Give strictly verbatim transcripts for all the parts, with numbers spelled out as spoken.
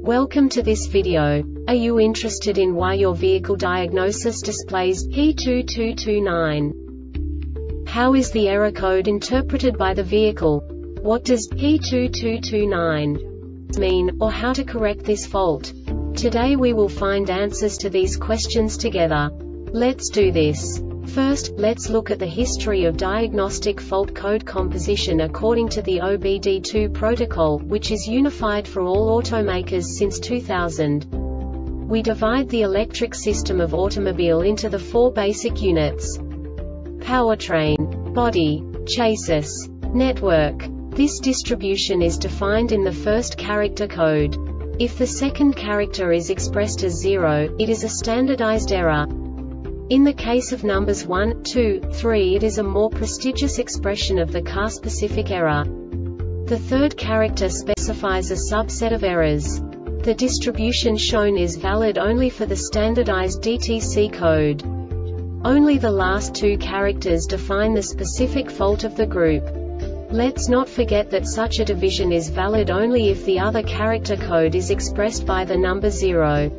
Welcome to this video. Are you interested in why your vehicle diagnosis displays P two two two nine? How is the error code interpreted by the vehicle? What does P two two two nine mean, or how to correct this fault? Today we will find answers to these questions together. Let's do this. First, let's look at the history of diagnostic fault code composition according to the O B D two protocol, which is unified for all automakers since two thousand. We divide the electric system of automobile into the four basic units: powertrain, body, chassis, network. This distribution is defined in the first character code. If the second character is expressed as zero, it is a standardized error. In the case of numbers one, two, three, it is a more prestigious expression of the car-specific error. The third character specifies a subset of errors. The distribution shown is valid only for the standardized D T C code. Only the last two characters define the specific fault of the group. Let's not forget that such a division is valid only if the other character code is expressed by the number zero.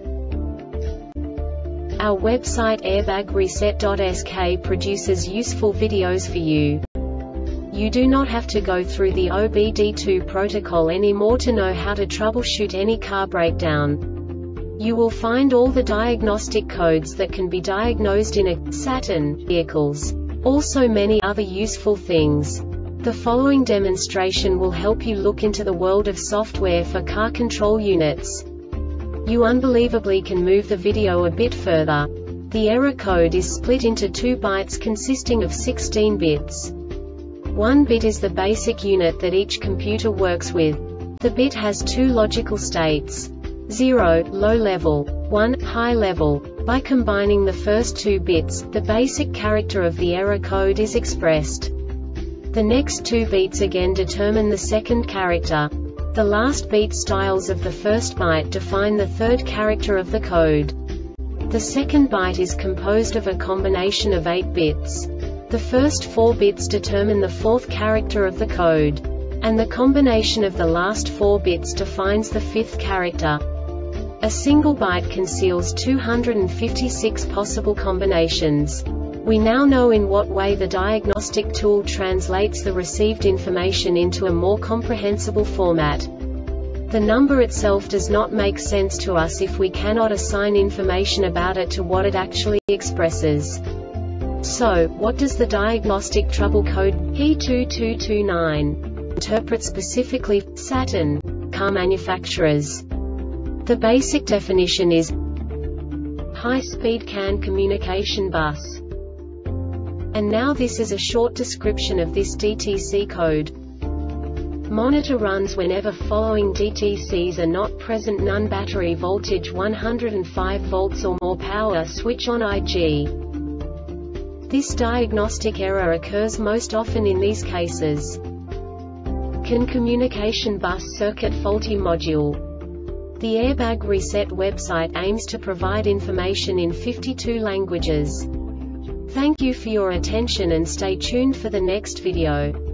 Our website airbag reset dot S K produces useful videos for you. You do not have to go through the O B D two protocol anymore to know how to troubleshoot any car breakdown. You will find all the diagnostic codes that can be diagnosed in a Saturn vehicles. Also many other useful things. The following demonstration will help you look into the world of software for car control units. You unbelievably can move the video a bit further. The error code is split into two bytes consisting of sixteen bits. One bit is the basic unit that each computer works with. The bit has two logical states: zero, low level, one, high level. By combining the first two bits, the basic character of the error code is expressed. The next two bits again determine the second character. The last beat styles of the first byte define the third character of the code. The second byte is composed of a combination of eight bits. The first four bits determine the fourth character of the code. And the combination of the last four bits defines the fifth character. A single byte conceals two hundred fifty-six possible combinations. We now know in what way the diagnostic tool translates the received information into a more comprehensible format. The number itself does not make sense to us if we cannot assign information about it to what it actually expresses. So, what does the diagnostic trouble code P two two two nine interpret specifically for Saturn car manufacturers? The basic definition is high-speed C A N communication bus. And now this is a short description of this D T C code. Monitor runs whenever following D T Cs are not present: none, battery voltage one hundred five volts or more, power switch on I G. This diagnostic error occurs most often in these cases: C A N communication bus circuit faulty module. The Airbag Reset website aims to provide information in fifty-two languages. Thank you for your attention and stay tuned for the next video.